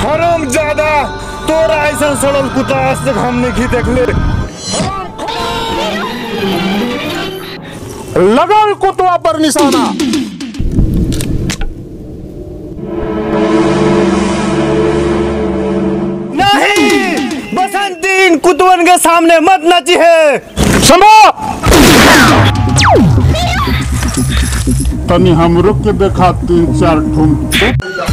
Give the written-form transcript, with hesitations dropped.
हराम ज्यादा तोरा ऐसा सड़ल कुत्ता आज तक हम नहीं देख ले। लगल कुतवा पर निशाना। नहीं, बसंती इन कुतवन के सामने मत नाची है। क्षमा। तनी हमरो के देखा 3-4 ठुम।